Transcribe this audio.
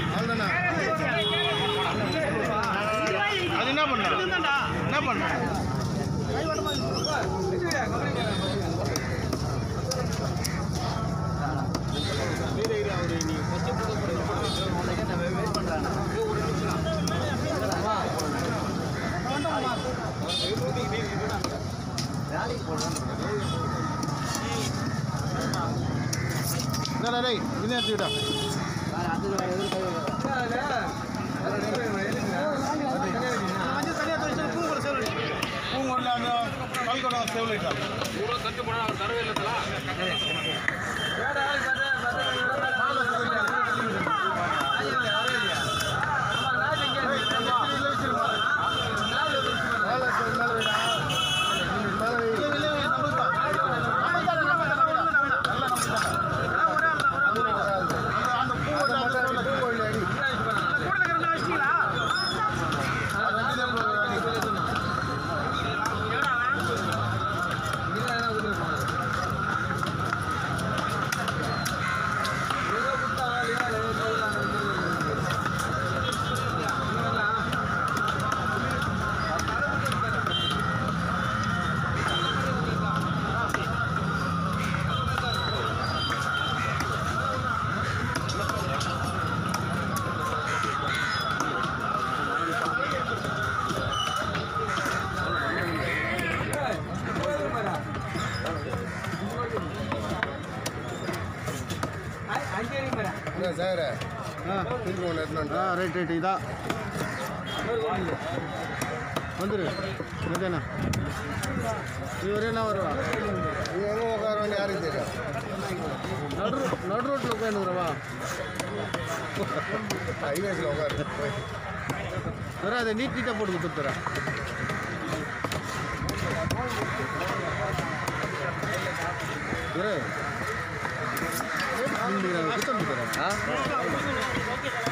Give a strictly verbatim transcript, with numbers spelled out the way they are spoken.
அது என்ன பண்ண என்ன பண்ண என்னடா இன்னும் எடுத்துக்கிட்டா பூங்கொண்டு அந்த கல்கொடா சேவலிட்டா கட்டு போனால் தரவே இல்லைங்களா சார் ஆ திருப்பி ஒன்று எடுத்துன்னு ஆ ரைட் ரைட் இதா வந்துரு மத்தியானம் இவரே என்ன வருவா இவரும் உட்கார யாருக்கு தெரியும் நடு நடு ரோட்டில் உட்காந்துக்கிறவா ஹைவேஸில் உட்காரு வர அதை நீட் நீட்டாக போட்டு கொடுத்துறேன் குத்தம் கொடுத்துறேன் ஆ